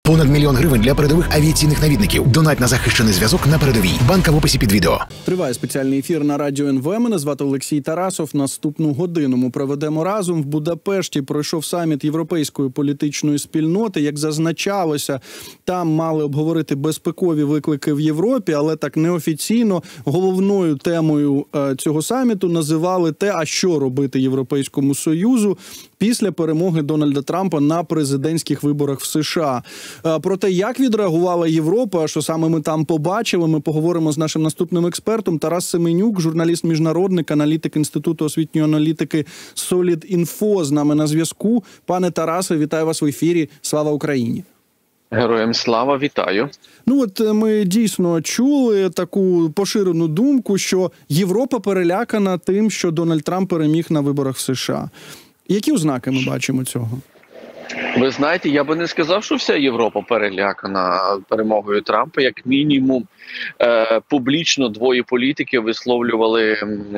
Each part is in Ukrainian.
Понад $1 мільйон для передових авіаційних навідників. Донать на захищений зв'язок на передовій. Банка в описі під відео. Триває спеціальний ефір на Радіо НВ. Мене звати Олексій Тарасов. Наступну годину ми проведемо разом. В Будапешті пройшов саміт Європейської політичної спільноти. Як зазначалося, там мали обговорити безпекові виклики в Європі, але так неофіційно головною темою цього саміту називали те, а що робити Європейському Союзу після перемоги Дональда Трампа на президентських виборах в США. Про те, як відреагувала Європа, що саме ми там побачили, ми поговоримо з нашим наступним експертом. Тарас Семенюк, журналіст-міжнародник, аналітик Інституту освітньої аналітики Solid.Info з нами на зв'язку. Пане Тарасе, вітаю вас в ефірі. Слава Україні! Героям слава, вітаю. Ну от ми дійсно чули таку поширену думку, що Європа перелякана тим, що Дональд Трамп переміг на виборах в США. Які ознаки ми бачимо цього? Ви знаєте, я би не сказав, що вся Європа перелякана перемогою Трампа. Як мінімум, публічно двоє політиків висловлювали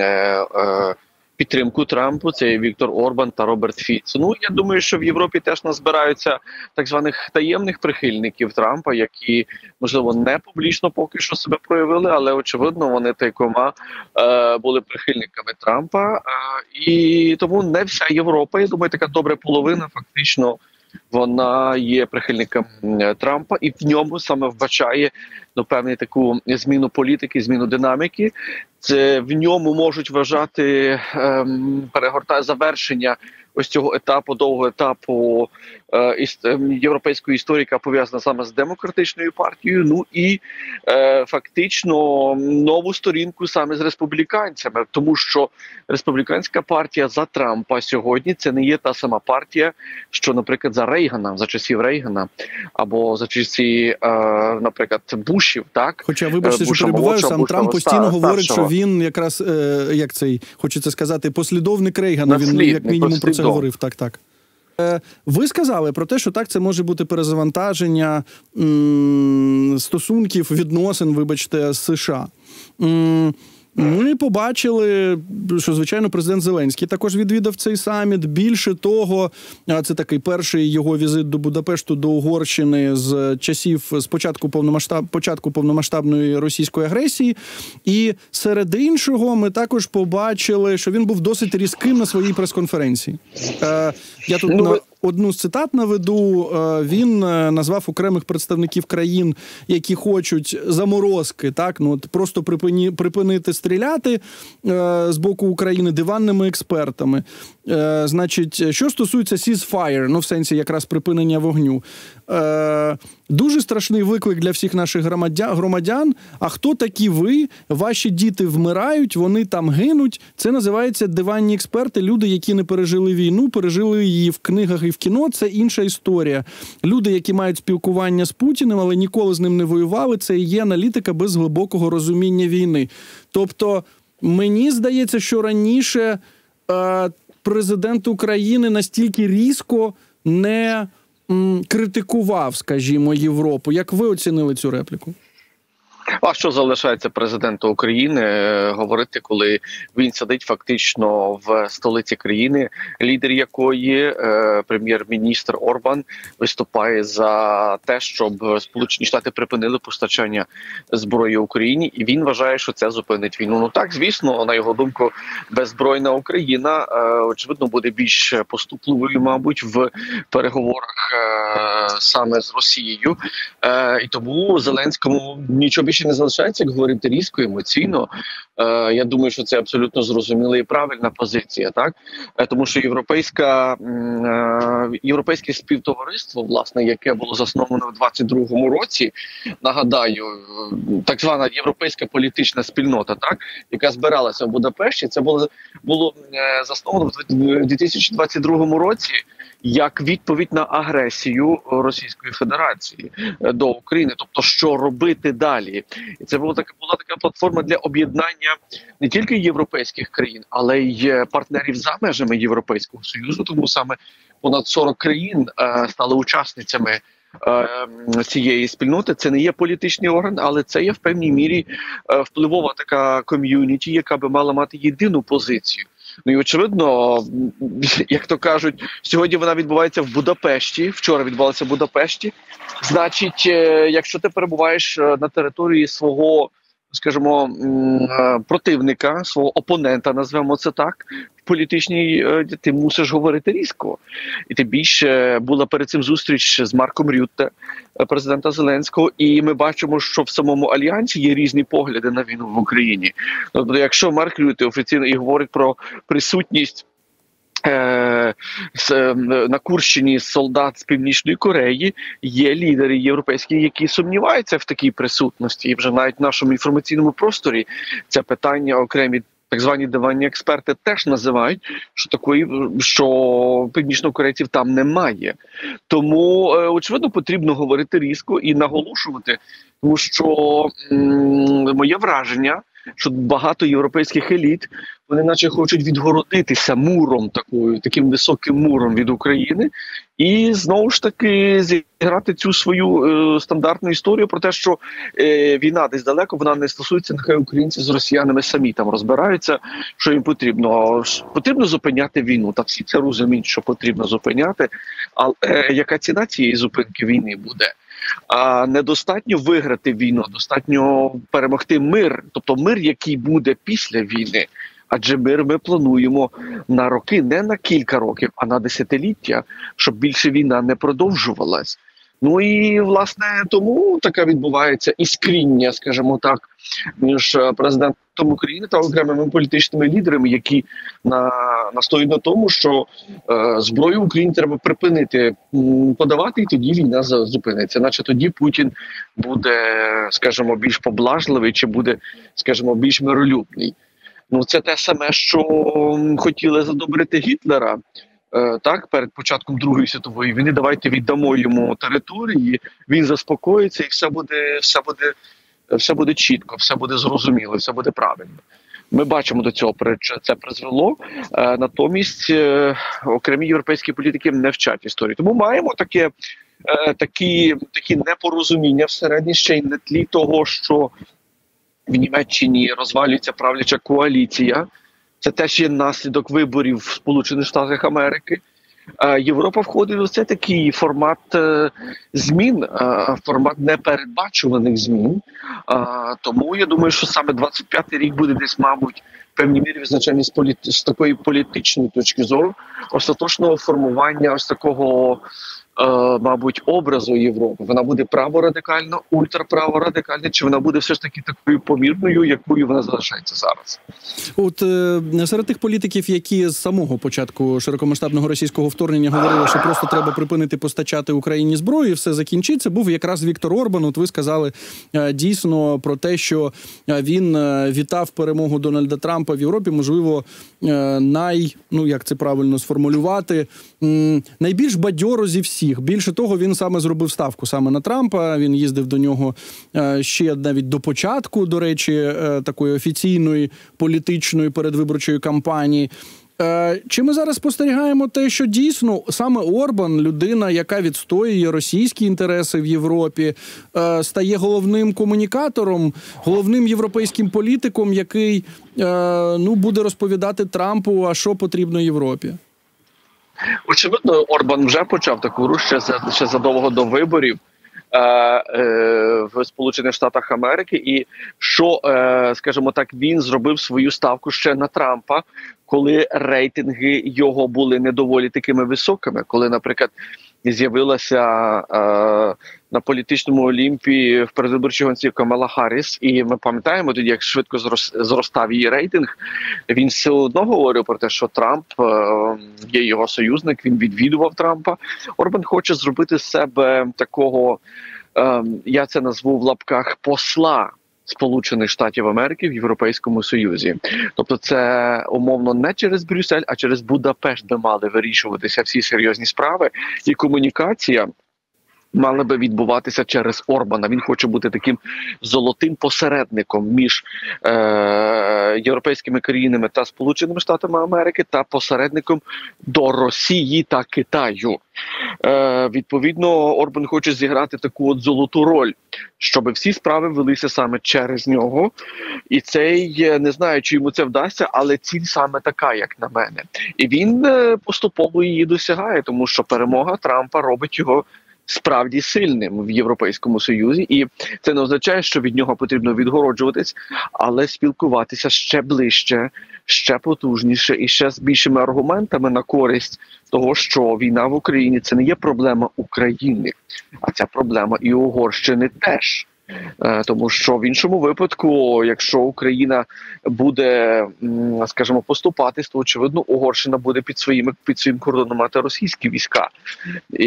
підтримку Трампу. Це Віктор Орбан та Роберт Фіц. Ну, я думаю, що в Європі теж назбираються так званих таємних прихильників Трампа, які, можливо, не публічно поки що себе проявили, але, очевидно, вони тайкома були прихильниками Трампа. І тому не вся Європа, я думаю, така добра половина фактично вона є прихильником Трампа і в ньому саме вбачає певну таку зміну політики, зміну динаміки. Це в ньому можуть вважати завершення ось цього етапу, довгого етапу європейської історії, яка пов'язана саме з демократичною партією, ну і фактично нову сторінку саме з республіканцями, тому що республіканська партія за Трампа сьогодні це не є та сама партія, що, наприклад, за Рейгана, за часів Рейгана, або за часів, наприклад, Бушів, так? Хоча, вибачте, що перебуваю, сам Трамп постійно говорить, що він якраз, як цей, хочеться сказати, послідовник Рейгана, він як мінімум про це говорив, так. Ви сказали про те, що так, це може бути перезавантаження стосунків, відносин, вибачте, з США. Ми побачили, що, звичайно, президент Зеленський також відвідав цей саміт. Більше того, це такий перший його візит до Будапешту, до Угорщини з часів, з початку повномасштабної російської агресії. І серед іншого ми також побачили, що він був досить різким на своїй прес-конференції. Я тут одну з цитат наведу. Він назвав окремих представників країн, які хочуть заморозки, так, ну от просто припинити стріляти з боку України, диванними експертами. Значить, що стосується ceasefire, ну в сенсі якраз припинення вогню, дуже страшний виклик для всіх наших громадян. А хто такі ви? Ваші діти вмирають, вони там гинуть. Це називається диванні експерти. Люди, які не пережили війну, пережили її в книгах і в кіно. Це інша історія. Люди, які мають спілкування з Путіним, але ніколи з ним не воювали, це і є аналітика без глибокого розуміння війни. Тобто, мені здається, що раніше президент України настільки різко не критикував, скажімо, Європу. Як ви оцінили цю репліку? А що залишається президенту України говорити, коли він сидить фактично в столиці країни, лідер якої, прем'єр-міністр Орбан, виступає за те, щоб Сполучені Штати припинили постачання зброї Україні, і він вважає, що це зупинить війну. Ну так, звісно, на його думку, беззбройна Україна, очевидно, буде більш поступливою, мабуть, в переговорах саме з Росією. І тому Зеленському нічого більше не залишається, як говорити різко, емоційно. Я думаю, що це абсолютно зрозуміла і правильна позиція, так? Тому що європейське співтовариство, власне, яке було засновано в 22-му році, нагадаю, так звана європейська політична спільнота, так, яка збиралася в Будапешті, це було засновано в 2022 році як відповідь на агресію Російської Федерації до України. Тобто, що робити далі? І це була така платформа для об'єднання не тільки європейських країн, але й партнерів за межами Європейського Союзу. Тому саме понад 40 країн стали учасницями цієї спільноти. Це не є політичний орган, але це є в певній мірі впливова така ком'юніті, яка би мала мати єдину позицію. Ну і очевидно, як то кажуть, сьогодні вона відбувається в Будапешті, вчора відбувалася в Будапешті. Значить, якщо ти перебуваєш на території свого, скажімо, противника, свого опонента, назвемо це так, в політичній, ти мусиш говорити різко. І тим більше була перед цим зустріч з Марком Рютте, президента Зеленського, і ми бачимо, що в самому Альянсі є різні погляди на війну в Україні. Тобто, якщо Марк Рютте офіційно і говорить про присутність на Курщині солдат з Північної Кореї, є лідери європейські, які сумніваються в такій присутності. І вже навіть в нашому інформаційному просторі це питання окремі так звані диванні експерти теж називають, що північнокорейців там немає. Тому, очевидно, потрібно говорити різко і наголошувати, тому що моє враження, що багато європейських еліт, вони наче хочуть відгородитися муром, таким високим муром від України, і знову ж таки зіграти цю свою стандартну історію про те, що війна десь далеко, вона не стосується, нехай українці з росіянами самі там розбираються, що їм потрібно. Потрібно зупиняти війну, та всі це розуміють, що потрібно зупиняти, але яка ціна цієї зупинки війни буде? А недостатньо виграти війну, достатньо перемогти мир, тобто мир, який буде після війни. Адже мир ми плануємо на роки, не на кілька років, а на десятиліття, щоб більше війна не продовжувалась. Ну і, власне, тому таке відбувається іскріння, скажімо так, між президентом України та окремими політичними лідерами, які настоюють на тому, що зброю Україні треба припинити подавати, і тоді війна зупиниться. Наче тоді Путін буде, скажімо, більш поблажливий, чи буде, скажімо, більш миролюбний. Ну, це те саме, що хотіли задобрити Гітлера, так, перед початком Другої світової війни. Давайте віддамо йому території, він заспокоїться і все буде чітко, все буде зрозуміло, все буде правильно. Ми бачимо до цього, це призвело. Натомість окремі європейські політики не вчать історії. Тому маємо такі непорозуміння всередині, ще й на тлі того, що в Німеччині розвалюється правляча коаліція. Це теж є наслідок виборів в Сполучених Штатах Америки. Європа входить в це такий формат змін, формат непередбачуваних змін. Тому я думаю, що саме 25-й рік буде десь, мабуть, в певній мірі визначений з такої політичної точки зору остаточного формування ось такого, мабуть, образу Європи. Вона буде праворадикально, ультраправорадикальна, чи вона буде все ж таки такою помірною, якою вона залишається зараз? От серед тих політиків, які з самого початку широкомасштабного російського вторгнення говорили, що просто треба припинити постачати Україні зброю і все закінчиться, був якраз Віктор Орбан. От ви сказали дійсно про те, що він вітав перемогу Дональда Трампа в Європі, можливо, як це правильно сформулювати, найбільш бадьоро зі всіх. Більше того, він саме зробив ставку саме на Трампа, він їздив до нього ще навіть до початку, до речі, такої офіційної політичної передвиборчої кампанії. Чи ми зараз спостерігаємо те, що дійсно саме Орбан, людина, яка відстоює російські інтереси в Європі, стає головним комунікатором, головним європейським політиком, який буде розповідати Трампу, а що потрібно Європі? Очевидно, Орбан вже почав таку рух ще задовго до виборів в Сполучених Штатах Америки, і що, скажімо так, він зробив свою ставку ще на Трампа, коли рейтинги його були не доволі такими високими, коли, наприклад, з'явилася на політичному Олімпі в передвиборчій гонці Камала Харріс, і ми пам'ятаємо тоді, як швидко зростав її рейтинг. Він все одно говорив про те, що Трамп є його союзник, він відвідував Трампа. Орбан хоче зробити з себе такого, я це назву в лапках, посла Сполучених Штатів Америки в Європейському Союзі. Тобто це, умовно, не через Брюссель, а через Будапешт би мали вирішуватися всі серйозні справи. І комунікація мали би відбуватися через Орбана. Він хоче бути таким золотим посередником між європейськими країнами та Сполученими Штатами Америки та посередником до Росії та Китаю. Відповідно, Орбан хоче зіграти таку от золоту роль, щоб всі справи велися саме через нього. І цей, не знаю, чи йому це вдасться, але ціль саме така, як на мене. І він поступово її досягає, тому що перемога Трампа робить його справді сильним в Європейському Союзі, і це не означає, що від нього потрібно відгороджуватись, але спілкуватися ще ближче, ще потужніше і ще з більшими аргументами на користь того, що війна в Україні – це не є проблема України, а це проблема і Угорщини теж. Тому що в іншому випадку, якщо Україна буде, скажімо, поступатись, то, очевидно, Угорщина буде під своїм кордоном мати російські війська. І,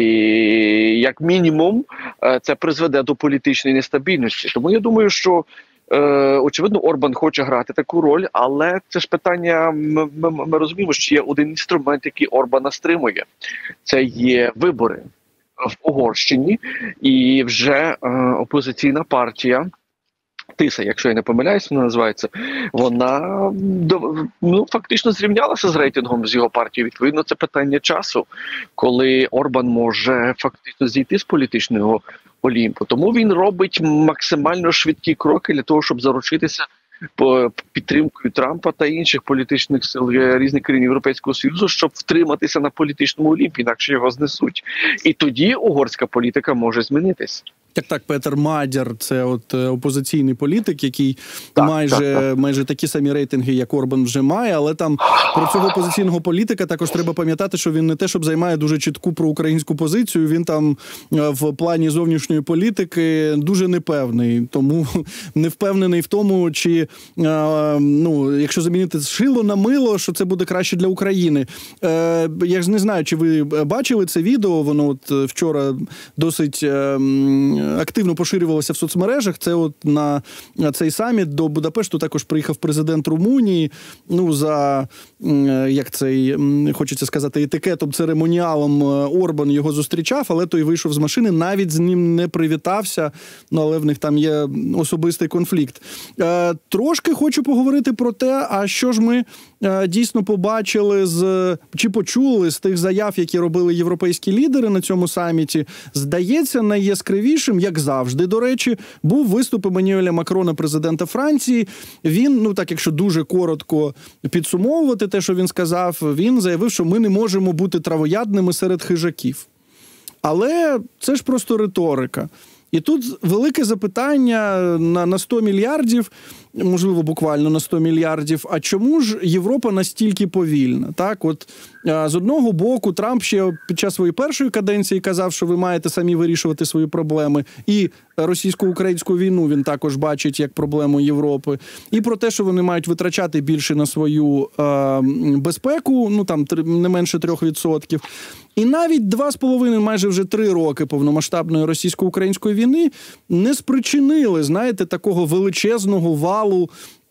як мінімум, це призведе до політичної нестабільності. Тому я думаю, що, очевидно, Орбан хоче грати таку роль, але це ж питання, ми розуміємо, що є один інструмент, який Орбана стримує. Це є вибори в Угорщині, і вже опозиційна партія Тиса, якщо я не помиляюсь, вона називається, вона фактично зрівнялася з рейтингом з його партією. Відповідно, це питання часу, коли Орбан може фактично зійти з політичного Олімпу. Тому він робить максимально швидкі кроки для того, щоб заручитися підтримкою Трампа та інших політичних сил різних країн Європейського Союзу, щоб втриматися на політичному Олімпі, інакше його знесуть. І тоді угорська політика може змінитись. Так, Петер Мадяр – це от опозиційний політик, який майже такі самі рейтинги, як Орбан вже має, але там про цього опозиційного політика також треба пам'ятати, що він не те, щоб займає дуже чітку проукраїнську позицію, він там в плані зовнішньої політики дуже непевний, тому не впевнений в тому, чи, якщо замінити шило на мило, що це буде краще для України. Я ж не знаю, чи ви бачили це відео, воно от вчора досить активно поширювалося в соцмережах. Це от на цей саміт до Будапешту також приїхав президент Румунії. За, хочеться сказати, етикетом, церемоніалом Орбан його зустрічав, але той вийшов з машини, навіть з ним не привітався, але в них там є особистий конфлікт. Трошки хочу поговорити про те, а що ж ми дійсно побачили чи почули з тих заяв, які робили європейські лідери на цьому саміті. Здається, найяскравішим, як завжди, до речі, був виступ Еммануеля Макрона, президента Франції. Він, якщо дуже коротко підсумовувати те, що він сказав, він заявив, що ми не можемо бути травоядними серед хижаків. Але це ж просто риторика. І тут велике запитання на 100 мільярдів, можливо, буквально на 100 мільярдів, а чому ж Європа настільки повільна? Так, от з одного боку Трамп ще під час своєї першої каденції казав, що ви маєте самі вирішувати свої проблеми, і російсько-українську війну він також бачить як проблему Європи, і про те, що вони мають витрачати більше на свою безпеку, не менше 3%. І навіть 2,5, майже вже 3 роки повномасштабної російсько-української війни не спричинили, знаєте, такого величезного валу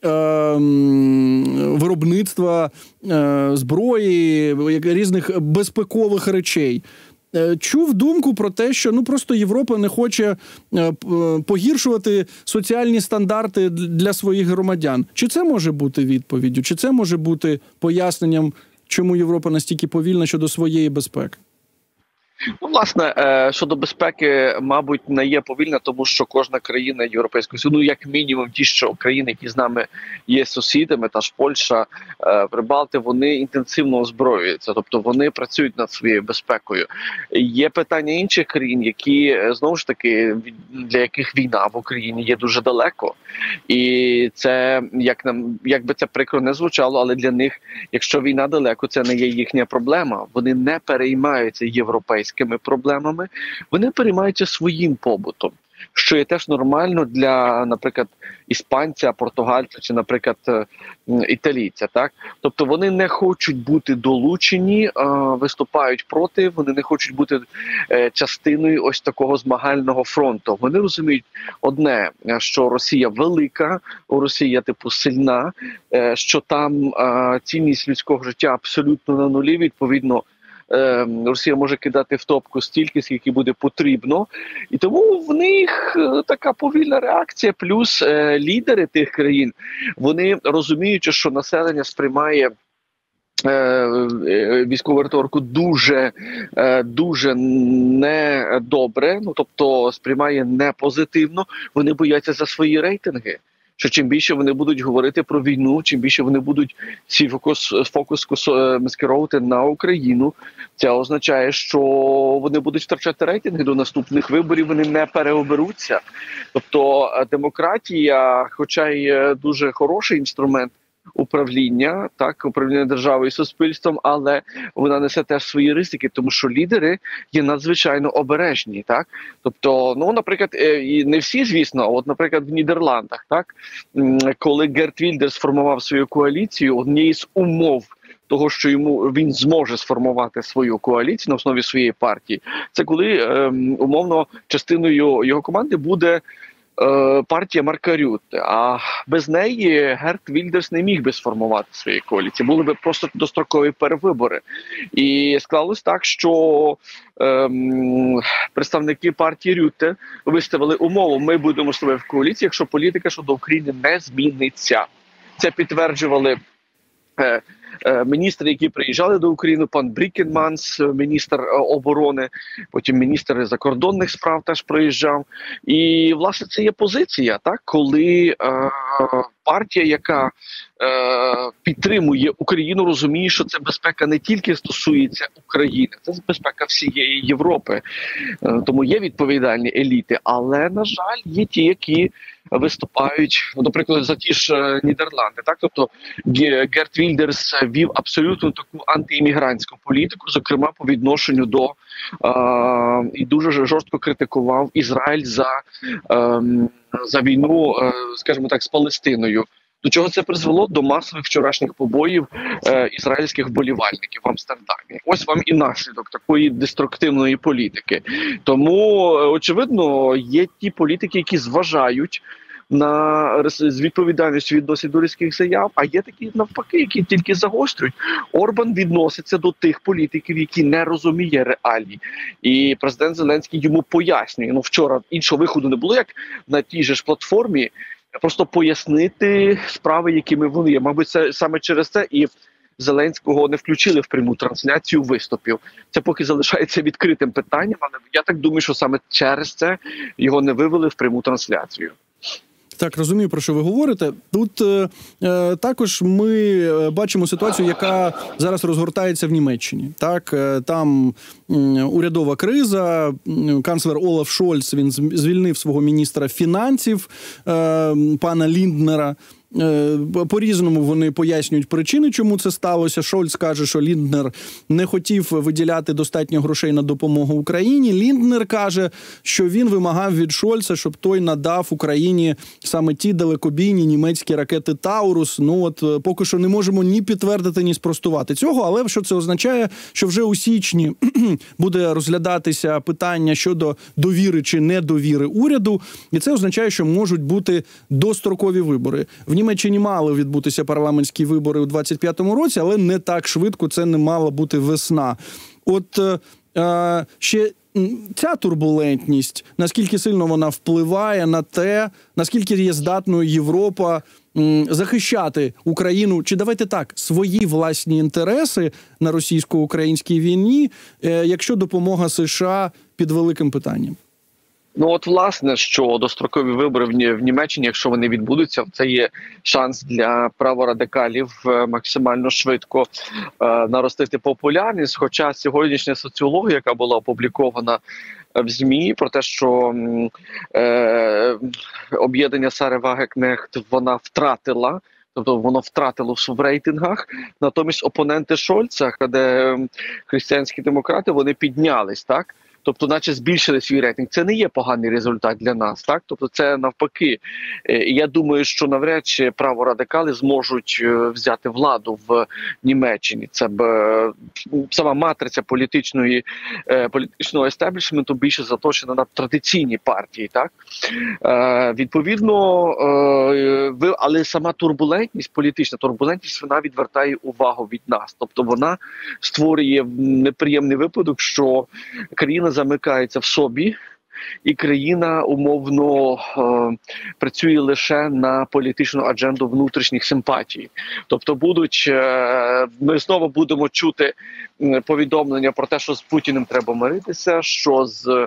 виробництва зброї, різних безпекових речей. Чув думку про те, що просто Європа не хоче погіршувати соціальні стандарти для своїх громадян. Чи це може бути відповіддю? Чи це може бути поясненням, чому Європа настільки повільна щодо своєї безпеки? Власне, щодо безпеки, мабуть, не є повільна, тому що кожна країна Європейського Союзу, як мінімум ті, що країни, які з нами є сусідами, та ж Польща, Прибалти, вони інтенсивно озброюються, тобто вони працюють над своєю безпекою. Є питання інших країн, які, знову ж таки, для яких війна в Україні є дуже далеко. І це, як би це прикро не звучало, але для них, якщо війна далеко, це не є їхня проблема. Вони не переймаються європейськими проблемами, вони переймаються своїм побутом, що є теж нормально для, наприклад, іспанця, португальця чи, наприклад, італійця. Так? Тобто вони не хочуть бути долучені, виступають проти, вони не хочуть бути частиною ось такого змагального фронту. Вони розуміють одне, що Росія велика, Росія сильна, що там цінність людського життя абсолютно на нулі, відповідно, Росія може кидати в топку стільки, скільки буде потрібно. І тому в них така повільна реакція. Плюс лідери тих країн, вони розуміючи, що населення сприймає військову риторику дуже недобре, ну тобто сприймає не позитивно, вони бояться за свої рейтинги. Що чим більше вони будуть говорити про війну, чим більше вони будуть свій фокус маскировувати на Україну, це означає, що вони будуть втрачати рейтинги до наступних виборів, вони не переоберуться. Тобто демократія, хоча й дуже хороший інструмент управління державою і суспільством, але вона несе теж свої ризики, тому що лідери є надзвичайно обережні, так? Тобто, ну, наприклад, і не всі, звісно, а от, наприклад, в Нідерландах, так, коли Герт Вільдерс сформував свою коаліцію, однією з умов того, що він зможе сформувати свою коаліцію на основі своєї партії, це коли, умовно, частиною його команди буде партія Марка Рютте, а без неї Герт Вільдерс не міг би сформувати свої коаліції. Були б просто дострокові перевибори. І склалось так, що представники партії Рютте виставили умову: ми будемо з тобою в коаліції, якщо політика щодо України не зміниться. Це підтверджували міністри, які приїжджали до України, пан Брікенманс, міністр оборони, потім міністр закордонних справ теж приїжджав. І, власне, це є позиція, так, коли партія, яка підтримує Україну, розуміє, що це безпека не тільки стосується України, це безпека всієї Європи. Тому є відповідальні еліти, але, на жаль, є ті, які виступають, наприклад, за ті ж Нідерланди. Так? Тобто Герт Вільдерс вів абсолютно таку антиіммігрантську політику, зокрема по відношенню до і дуже жорстко критикував Ізраїль за війну, скажімо так, з Палестиною. До чого це призвело? До масових вчорашніх побоїв ізраїльських вболівальників в Амстердамі. Ось вам і наслідок такої деструктивної політики. Тому, очевидно, є ті політики, які зважають з відповідальністю відносять до різких заяв, а є такі, навпаки, які тільки загострюють. Орбан відноситься до тих політиків, які не розуміє реалій. І президент Зеленський йому пояснює. Ну, вчора іншого виходу не було, як на тій же ж платформі, просто пояснити справи, якими вони є. Мабуть, це саме через це і Зеленського не включили в пряму трансляцію виступів. Це поки залишається відкритим питанням, але я так думаю, що саме через це його не вивели в пряму трансляцію. Так, розумію, про що ви говорите. Тут також ми бачимо ситуацію, яка зараз розгортається в Німеччині. Так, там урядова криза, канцлер Олаф Шольц, він звільнив свого міністра фінансів, пана Лінднера. По-різному вони пояснюють причини, чому це сталося. Шольц каже, що Лінднер не хотів виділяти достатньо грошей на допомогу Україні. Лінднер каже, що він вимагав від Шольца, щоб той надав Україні саме ті далекобійні німецькі ракети «Таурус». Ну от поки що не можемо ні підтвердити, ні спростувати цього, але що це означає? Що вже у січні буде розглядатися питання щодо довіри чи недовіри уряду, і це означає, що можуть бути дострокові вибори. В Німеччині мали відбутися парламентські вибори у 25-му році, але не так швидко, це не мала бути весна. От ще ця турбулентність, наскільки сильно вона впливає на те, наскільки є здатною Європа захищати Україну, чи давайте так, свої власні інтереси на російсько-українській війні, якщо допомога США під великим питанням? Ну от, власне, що дострокові вибори в Німеччині, якщо вони відбудуться, це є шанс для праворадикалів максимально швидко наростити популярність. Хоча сьогоднішня соціологія, яка була опублікована в ЗМІ, про те, що об'єднання Сари Вагенкнехт вона втратила, тобто воно втратило в рейтингах. Натомість опоненти Шольца, де християнські демократи, вони піднялись, так? тобто наче збільшили свій рейтинг. Це не є поганий результат для нас, так? Тобто це навпаки. І я думаю, що навряд чи праворадикали зможуть взяти владу в Німеччині. Це сама матриця політичного естеблішменту більше заточена на традиційні партії, так? Відповідно, але сама політична турбулентність, вона відвертає увагу від нас. Тобто вона створює неприємний випадок, що країна замикається в собі, і країна умовно працює лише на політичну адженду внутрішніх симпатій. Тобто ми знову будемо чути повідомлення про те, що з Путіним треба миритися, що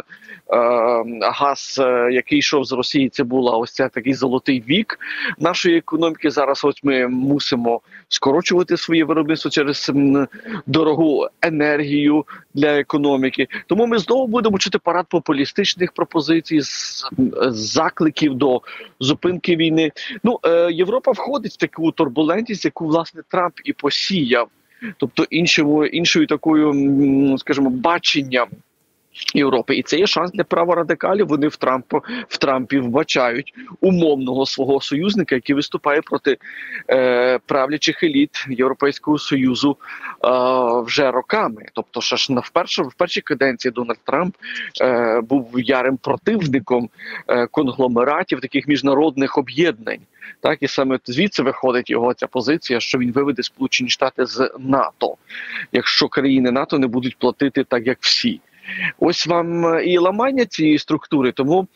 газ, який йшов з Росії, це була ось ця такий золотий вік нашої економіки. Зараз ось ми мусимо скорочувати своє виробництво через дорогу енергію для економіки. Тому ми знову будемо чути парад популістичних пропозицій, закликів до зупинки війни. Європа входить в таку турбулентність, яку, власне, Трамп і посіяв. Тобто іншою такою, скажімо, баченням Європи. І це є шанс для праворадикалів. Вони в Трампі вбачають умовного свого союзника, який виступає проти правлячих еліт Європейського Союзу вже роками. Тобто, в першій каденції Дональд Трамп був ярим противником конгломератів, таких міжнародних об'єднань. Так, і саме звідси виходить його ця позиція, що він виведе Сполучені Штати з НАТО, якщо країни НАТО не будуть платити так, як всі. Ось вам і ламання цієї структури, тому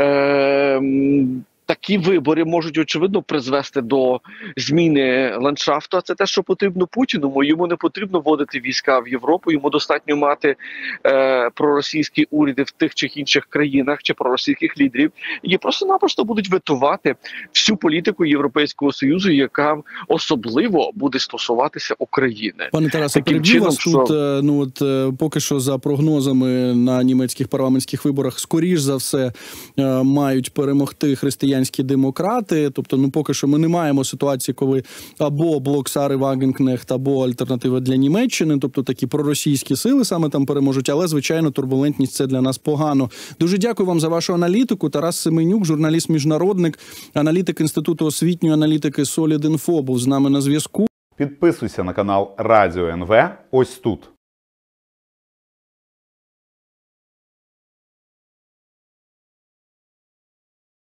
такі вибори можуть, очевидно, призвести до зміни ландшафту, а це те, що потрібно Путіну. Йому не потрібно вводити війська в Європу, йому достатньо мати проросійські уряди в тих чи інших країнах, чи проросійських лідерів, які просто-напросто будуть ветувати всю політику Європейського Союзу, яка особливо буде стосуватися України. Пане Тарасе, переб'ю вас тут, поки що за прогнозами на німецьких парламентських виборах, скоріш за все, мають перемогти християнські демократи, тобто, поки що ми не маємо ситуації, коли або блок Сари Вагенкнехт, або Альтернатива для Німеччини, тобто такі проросійські сили саме там переможуть, але, звичайно, турбулентність – це для нас погано. Дуже дякую вам за вашу аналітику. Тарас Семенюк, журналіст-міжнародник, аналітик Інституту освітньої аналітики Solid.Info був з нами на зв'язку. Підписуйся на канал Радіо НВ ось тут.